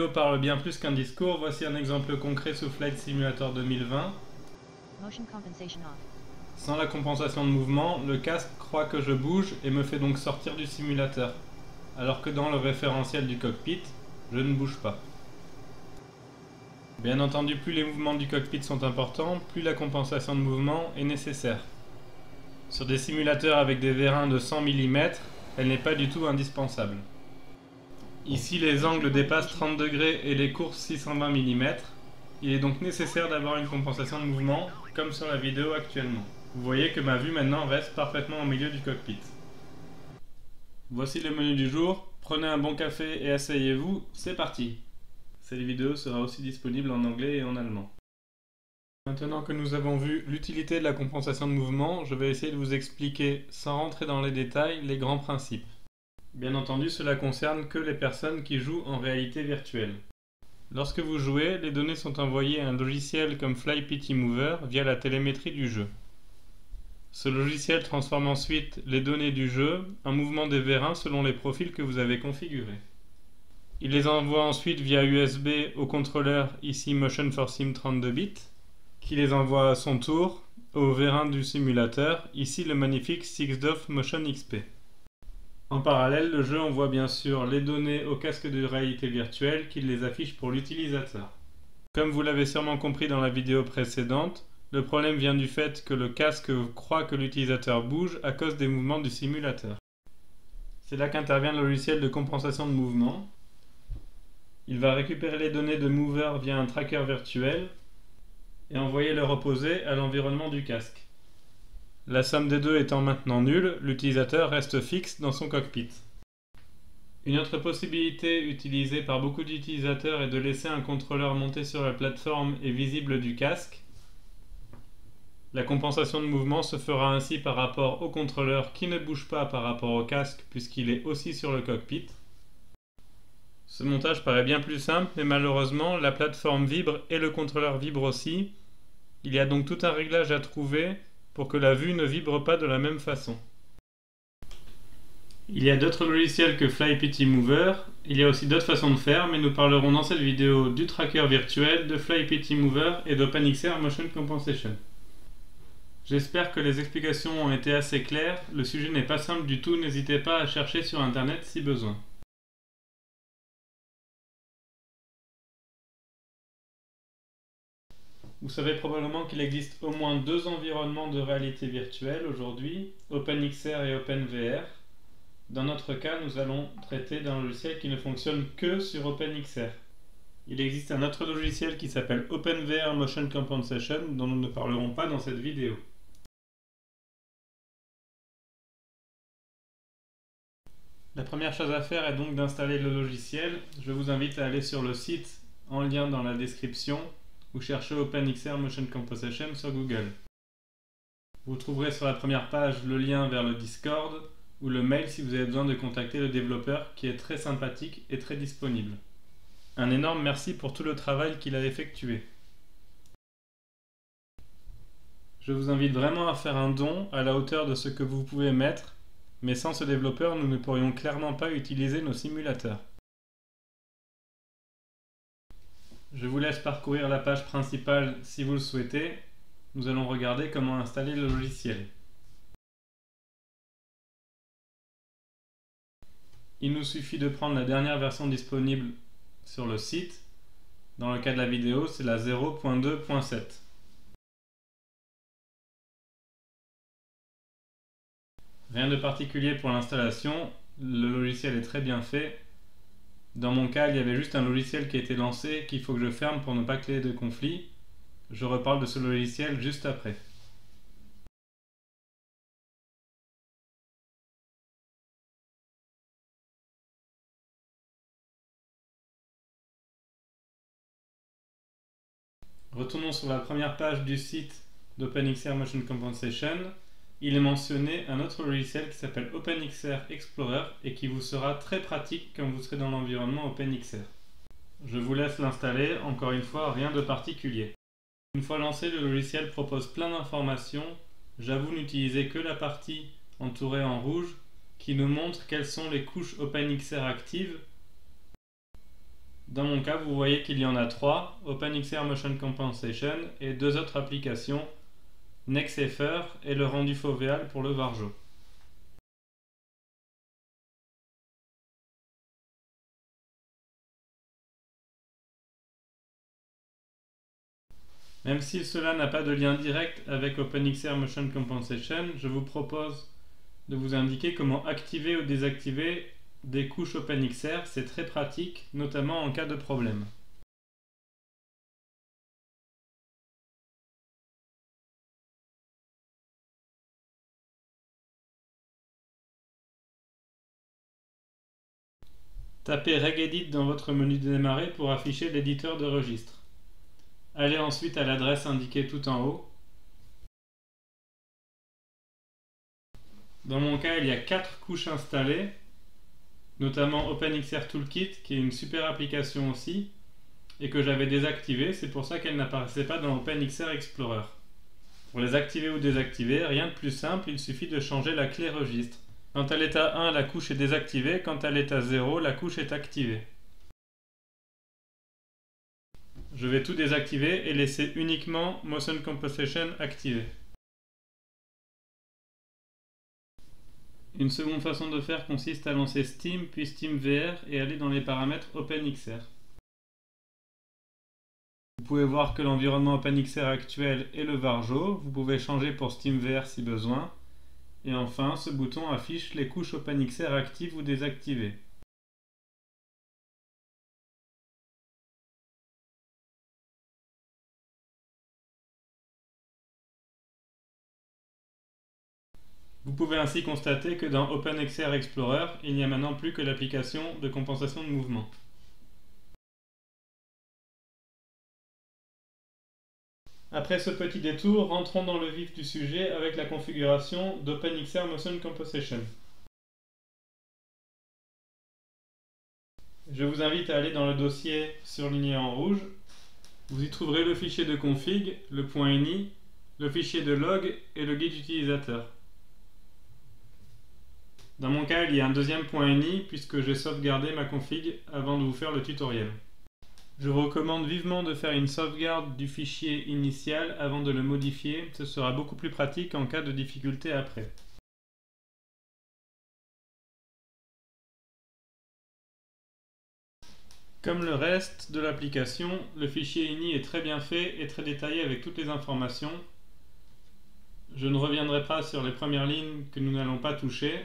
parle bien plus qu'un discours. Voici un exemple concret sous Flight Simulator 2020. Motion compensation off. Sans la compensation de mouvement, le casque croit que je bouge et me fait donc sortir du simulateur, alors que dans le référentiel du cockpit, je ne bouge pas. Bien entendu, plus les mouvements du cockpit sont importants, plus la compensation de mouvement est nécessaire. Sur des simulateurs avec des vérins de 100 mm, elle n'est pas du tout indispensable. Ici, les angles dépassent 30 degrés et les courses 620 mm. Il est donc nécessaire d'avoir une compensation de mouvement, comme sur la vidéo actuellement. Vous voyez que ma vue maintenant reste parfaitement au milieu du cockpit. Voici le menu du jour. Prenez un bon café et asseyez-vous, c'est parti. Cette vidéo sera aussi disponible en anglais et en allemand. Maintenant que nous avons vu l'utilité de la compensation de mouvement, je vais essayer de vous expliquer, sans rentrer dans les détails, les grands principes. Bien entendu, cela concerne que les personnes qui jouent en réalité virtuelle. Lorsque vous jouez, les données sont envoyées à un logiciel comme FlyPTMover via la télémétrie du jeu. Ce logiciel transforme ensuite les données du jeu en mouvements des vérins selon les profils que vous avez configurés. Il les envoie ensuite via USB au contrôleur, ici Motion for Sim 32 bits, qui les envoie à son tour au vérin du simulateur, ici le magnifique SixDof Motion XP. En parallèle, le jeu envoie bien sûr les données au casque de réalité virtuelle qui les affiche pour l'utilisateur. Comme vous l'avez sûrement compris dans la vidéo précédente, le problème vient du fait que le casque croit que l'utilisateur bouge à cause des mouvements du simulateur. C'est là qu'intervient le logiciel de compensation de mouvement. Il va récupérer les données de Mover via un tracker virtuel et envoyer le reposer à l'environnement du casque. La somme des deux étant maintenant nulle, l'utilisateur reste fixe dans son cockpit. Une autre possibilité utilisée par beaucoup d'utilisateurs est de laisser un contrôleur monté sur la plateforme et visible du casque. La compensation de mouvement se fera ainsi par rapport au contrôleur qui ne bouge pas par rapport au casque puisqu'il est aussi sur le cockpit. Ce montage paraît bien plus simple, mais malheureusement la plateforme vibre et le contrôleur vibre aussi. Il y a donc tout un réglage à trouver pour que la vue ne vibre pas de la même façon. Il y a d'autres logiciels que FlyPTMover, il y a aussi d'autres façons de faire, mais nous parlerons dans cette vidéo du tracker virtuel, de FlyPTMover et d'OpenXR Motion Compensation. J'espère que les explications ont été assez claires, le sujet n'est pas simple du tout, n'hésitez pas à chercher sur internet si besoin. Vous savez probablement qu'il existe au moins deux environnements de réalité virtuelle aujourd'hui, OpenXR et OpenVR. Dans notre cas, nous allons traiter d'un logiciel qui ne fonctionne que sur OpenXR. Il existe un autre logiciel qui s'appelle OpenVR Motion Compensation, dont nous ne parlerons pas dans cette vidéo. La première chose à faire est donc d'installer le logiciel. Je vous invite à aller sur le site en lien dans la description ou cherchez OpenXR Motion Compensation sur Google. Vous trouverez sur la première page le lien vers le Discord ou le mail si vous avez besoin de contacter le développeur qui est très sympathique et très disponible. Un énorme merci pour tout le travail qu'il a effectué. Je vous invite vraiment à faire un don à la hauteur de ce que vous pouvez mettre, mais sans ce développeur, nous ne pourrions clairement pas utiliser nos simulateurs. Je vous laisse parcourir la page principale si vous le souhaitez. Nous allons regarder comment installer le logiciel. Il nous suffit de prendre la dernière version disponible sur le site. Dans le cas de la vidéo, c'est la 0.2.7. Rien de particulier pour l'installation, le logiciel est très bien fait. Dans mon cas, il y avait juste un logiciel qui a été lancé qu'il faut que je ferme pour ne pas créer de conflit. Je reparle de ce logiciel juste après. Retournons sur la première page du site d'OpenXR Motion Compensation. Il est mentionné un autre logiciel qui s'appelle OpenXR Explorer et qui vous sera très pratique quand vous serez dans l'environnement OpenXR. Je vous laisse l'installer, encore une fois, rien de particulier. Une fois lancé, le logiciel propose plein d'informations. J'avoue n'utiliser que la partie entourée en rouge qui nous montre quelles sont les couches OpenXR actives. Dans mon cas, vous voyez qu'il y en a 3, OpenXR Motion Compensation et 2 autres applications, Nextsafer et le rendu foveal pour le Varjo. Même si cela n'a pas de lien direct avec OpenXR Motion Compensation, je vous propose de vous indiquer comment activer ou désactiver des couches OpenXR. C'est très pratique, notamment en cas de problème. Tapez Regedit dans votre menu de démarrer pour afficher l'éditeur de registre. Allez ensuite à l'adresse indiquée tout en haut. Dans mon cas, il y a 4 couches installées, notamment OpenXR Toolkit, qui est une super application aussi, et que j'avais désactivée, c'est pour ça qu'elle n'apparaissait pas dans OpenXR Explorer. Pour les activer ou désactiver, rien de plus simple, il suffit de changer la clé registre. Quand à l'état 1, la couche est désactivée, quand à l'état 0, la couche est activée. Je vais tout désactiver et laisser uniquement Motion Compensation activé. Une seconde façon de faire consiste à lancer Steam puis SteamVR et aller dans les paramètres OpenXR. Vous pouvez voir que l'environnement OpenXR actuel est le Varjo. Vous pouvez changer pour SteamVR si besoin. Et enfin, ce bouton affiche les couches OpenXR actives ou désactivées. Vous pouvez ainsi constater que dans OpenXR Explorer, il n'y a maintenant plus que l'application de compensation de mouvement. Après ce petit détour, rentrons dans le vif du sujet avec la configuration d'OpenXR Motion Compensation. Je vous invite à aller dans le dossier surligné en rouge. Vous y trouverez le fichier de config, le .ini, le fichier de log et le guide utilisateur. Dans mon cas, il y a un deuxième .ini puisque j'ai sauvegardé ma config avant de vous faire le tutoriel. Je vous recommande vivement de faire une sauvegarde du fichier initial avant de le modifier, ce sera beaucoup plus pratique en cas de difficulté après. Comme le reste de l'application, le fichier ini est très bien fait et très détaillé avec toutes les informations. Je ne reviendrai pas sur les premières lignes que nous n'allons pas toucher.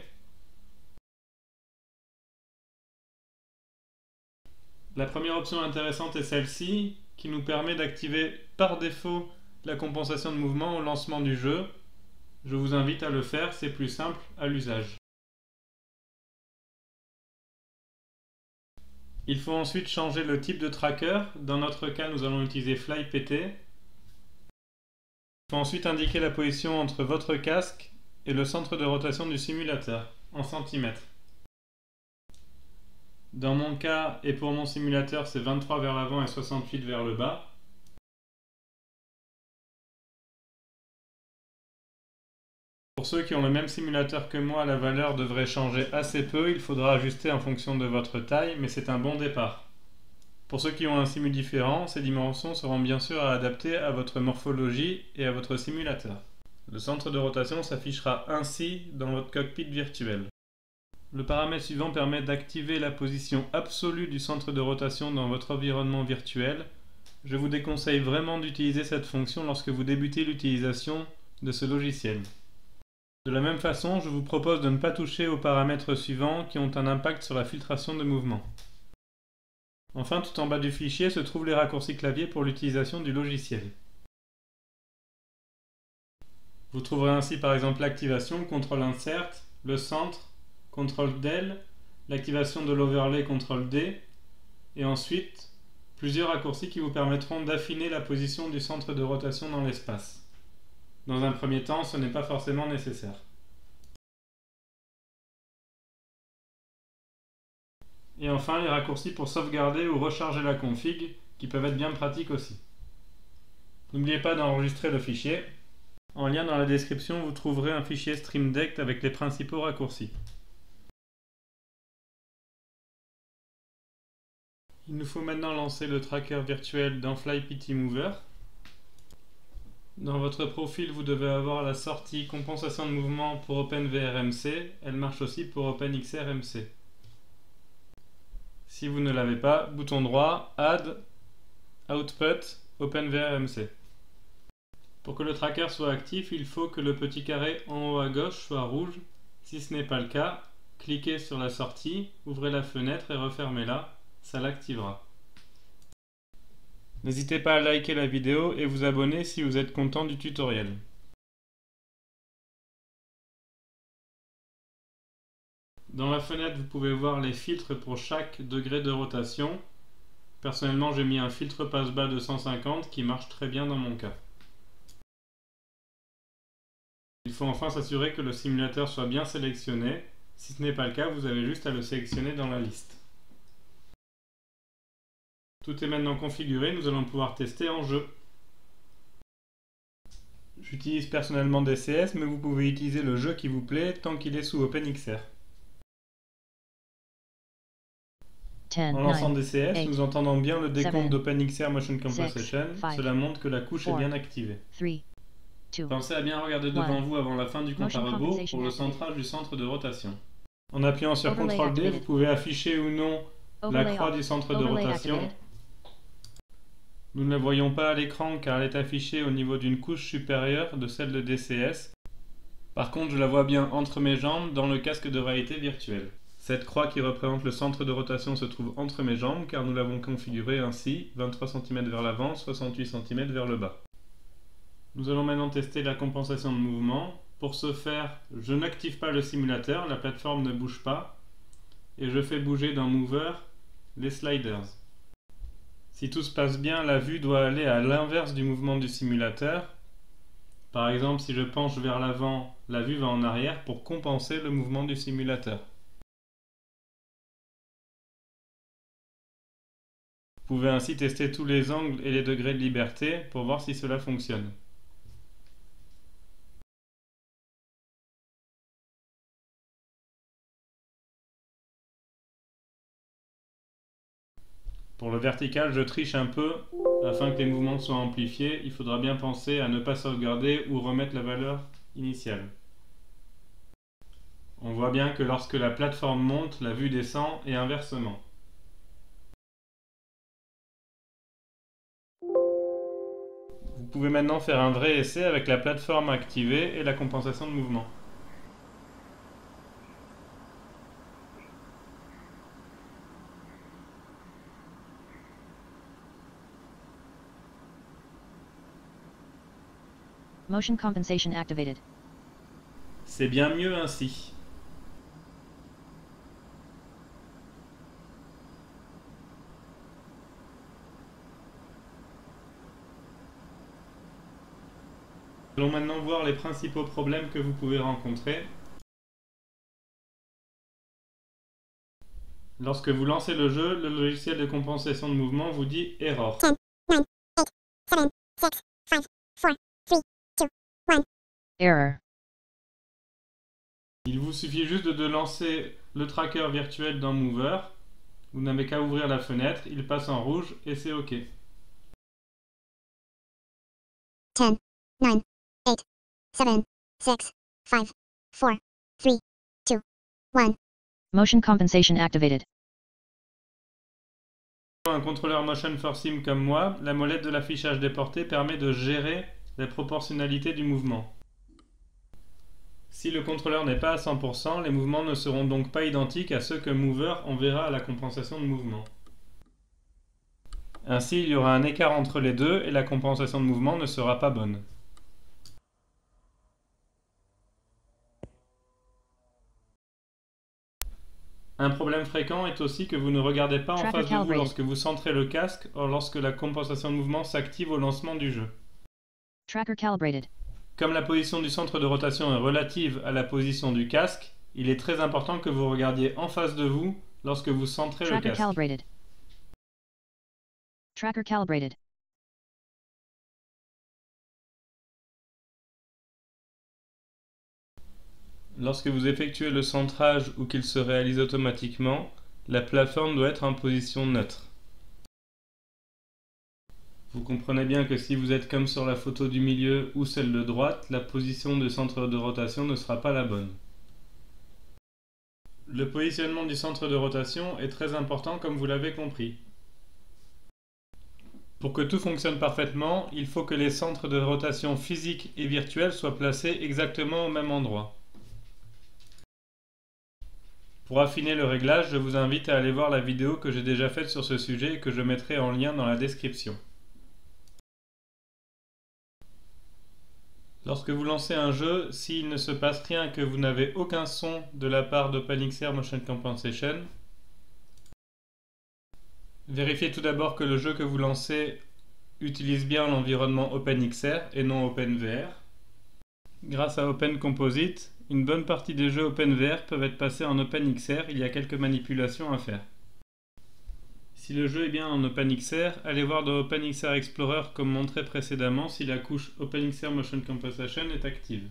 La première option intéressante est celle-ci, qui nous permet d'activer par défaut la compensation de mouvement au lancement du jeu. Je vous invite à le faire, c'est plus simple à l'usage. Il faut ensuite changer le type de tracker. Dans notre cas, nous allons utiliser FlyPT. Il faut ensuite indiquer la position entre votre casque et le centre de rotation du simulateur, en centimètres. Dans mon cas et pour mon simulateur, c'est 23 vers l'avant et 68 vers le bas. Pour ceux qui ont le même simulateur que moi, la valeur devrait changer assez peu. Il faudra ajuster en fonction de votre taille, mais c'est un bon départ. Pour ceux qui ont un simu différent, ces dimensions seront bien sûr à adapter à votre morphologie et à votre simulateur. Le centre de rotation s'affichera ainsi dans votre cockpit virtuel. Le paramètre suivant permet d'activer la position absolue du centre de rotation dans votre environnement virtuel. Je vous déconseille vraiment d'utiliser cette fonction lorsque vous débutez l'utilisation de ce logiciel. De la même façon, je vous propose de ne pas toucher aux paramètres suivants qui ont un impact sur la filtration de mouvement. Enfin, tout en bas du fichier se trouvent les raccourcis clavier pour l'utilisation du logiciel. Vous trouverez ainsi par exemple l'activation, CTRL INSERT, le centre, CTRL DEL, l'activation de l'overlay, CTRL D, et ensuite plusieurs raccourcis qui vous permettront d'affiner la position du centre de rotation dans l'espace. Dans un premier temps, ce n'est pas forcément nécessaire. Et enfin, les raccourcis pour sauvegarder ou recharger la config, qui peuvent être bien pratiques aussi. N'oubliez pas d'enregistrer le fichier. En lien dans la description, vous trouverez un fichier Stream Deck avec les principaux raccourcis. Il Il nous faut maintenant lancer le tracker virtuel dans FlyPTMover. Dans votre profil, vous devez avoir la sortie compensation de mouvement pour OpenVRMC. Elle marche aussi pour OpenXRMC. Si vous ne l'avez pas, bouton droit, Add, Output, OpenVRMC. Pour que le tracker soit actif, il faut que le petit carré en haut à gauche soit rouge. Si ce n'est pas le cas, cliquez sur la sortie, ouvrez la fenêtre et refermez-la, ça l'activera. N'hésitez pas à liker la vidéo et vous abonner si vous êtes content du tutoriel. Dans la fenêtre, vous pouvez voir les filtres pour chaque degré de rotation. Personnellement, j'ai mis un filtre passe-bas de 150 qui marche très bien dans mon cas. Il faut enfin s'assurer que le simulateur soit bien sélectionné. Si ce n'est pas le cas, vous avez juste à le sélectionner dans la liste. Tout est maintenant configuré, nous allons pouvoir tester en jeu. J'utilise personnellement DCS, mais vous pouvez utiliser le jeu qui vous plaît tant qu'il est sous OpenXR. En lançant DCS, nous entendons bien le décompte d'OpenXR Motion Compensation. Cela montre que la couche est bien activée. Pensez à bien regarder devant vous avant la fin du compte à rebours pour le centrage du centre de rotation. En appuyant sur CTRL D, vous pouvez afficher ou non la croix du centre de rotation. Nous ne la voyons pas à l'écran car elle est affichée au niveau d'une couche supérieure de celle de DCS. Par contre, je la vois bien entre mes jambes dans le casque de réalité virtuelle. Cette croix qui représente le centre de rotation se trouve entre mes jambes car nous l'avons configurée ainsi, 23 cm vers l'avant, 68 cm vers le bas. Nous allons maintenant tester la compensation de mouvement. Pour ce faire, je n'active pas le simulateur, la plateforme ne bouge pas, et je fais bouger dans Mover les sliders. Si tout se passe bien, la vue doit aller à l'inverse du mouvement du simulateur. Par exemple, si je penche vers l'avant, la vue va en arrière pour compenser le mouvement du simulateur. Vous pouvez ainsi tester tous les angles et les degrés de liberté pour voir si cela fonctionne. Pour le vertical, je triche un peu afin que les mouvements soient amplifiés. Il faudra bien penser à ne pas sauvegarder ou remettre la valeur initiale. On voit bien que lorsque la plateforme monte, la vue descend et inversement. Vous pouvez maintenant faire un vrai essai avec la plateforme activée et la compensation de mouvement. Motion compensation activated. C'est bien mieux ainsi. Allons maintenant voir les principaux problèmes que vous pouvez rencontrer. Lorsque vous lancez le jeu, le logiciel de compensation de mouvement vous dit Error. 10, 9, 8, 7, 6, 5, 4, 3, 2, 1. Error. Il vous suffit juste de lancer le tracker virtuel dans Mover. Vous n'avez qu'à ouvrir la fenêtre, il passe en rouge et c'est OK. 10, 9, 8, 7, 6, 5, 4, 3, 2, 1. Motion compensation activated. Un contrôleur Motion for Sim comme moi, la molette de l'affichage des portées permet de gérer la proportionnalité du mouvement. Si le contrôleur n'est pas à 100%, les mouvements ne seront donc pas identiques à ceux que Mover enverra à la compensation de mouvement. Ainsi, il y aura un écart entre les deux et la compensation de mouvement ne sera pas bonne. Un problème fréquent est aussi que vous ne regardez pas en face de vous lorsque vous centrez le casque ou lorsque la compensation de mouvement s'active au lancement du jeu. Tracker calibrated. Comme la position du centre de rotation est relative à la position du casque, il est très important que vous regardiez en face de vous lorsque vous centrez le Tracker casque. calibrated. Tracker calibrated. Lorsque vous effectuez le centrage ou qu'il se réalise automatiquement, la plateforme doit être en position neutre. Vous comprenez bien que si vous êtes comme sur la photo du milieu ou celle de droite, la position du centre de rotation ne sera pas la bonne. Le positionnement du centre de rotation est très important comme vous l'avez compris. Pour que tout fonctionne parfaitement, il faut que les centres de rotation physiques et virtuels soient placés exactement au même endroit. Pour affiner le réglage, je vous invite à aller voir la vidéo que j'ai déjà faite sur ce sujet et que je mettrai en lien dans la description. Lorsque vous lancez un jeu, s'il ne se passe rien et que vous n'avez aucun son de la part d'OpenXR Motion Compensation, vérifiez tout d'abord que le jeu que vous lancez utilise bien l'environnement OpenXR et non OpenVR. Grâce à OpenComposite, une bonne partie des jeux OpenVR peuvent être passés en OpenXR, il y a quelques manipulations à faire. Si le jeu est bien en OpenXR, allez voir dans OpenXR Explorer comme montré précédemment si la couche OpenXR Motion Compensation est active.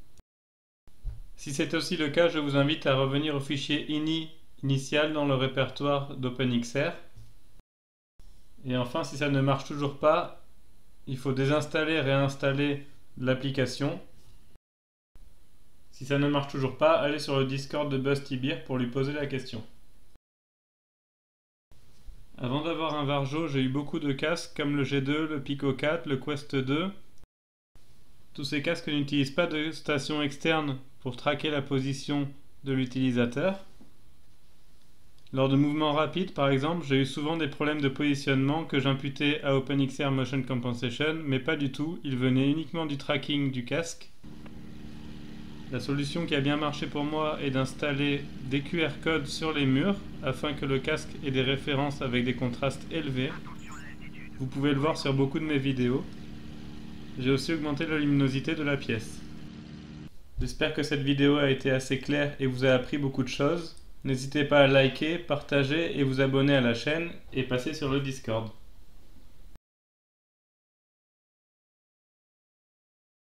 Si c'est aussi le cas, je vous invite à revenir au fichier ini initial dans le répertoire d'OpenXR. Et enfin, si ça ne marche toujours pas, il faut désinstaller et réinstaller l'application. Si ça ne marche toujours pas, allez sur le Discord de BuzzTBeer pour lui poser la question. Avant d'avoir un Varjo, j'ai eu beaucoup de casques comme le G2, le Pico 4, le Quest 2. Tous ces casques n'utilisent pas de station externe pour traquer la position de l'utilisateur. Lors de mouvements rapides, par exemple, j'ai eu souvent des problèmes de positionnement que j'imputais à OpenXR Motion Compensation, mais pas du tout, ils venaient uniquement du tracking du casque. La solution qui a bien marché pour moi est d'installer des QR codes sur les murs afin que le casque ait des références avec des contrastes élevés. Vous pouvez le voir sur beaucoup de mes vidéos. J'ai aussi augmenté la luminosité de la pièce. J'espère que cette vidéo a été assez claire et vous a appris beaucoup de choses. N'hésitez pas à liker, partager et vous abonner à la chaîne et passer sur le Discord.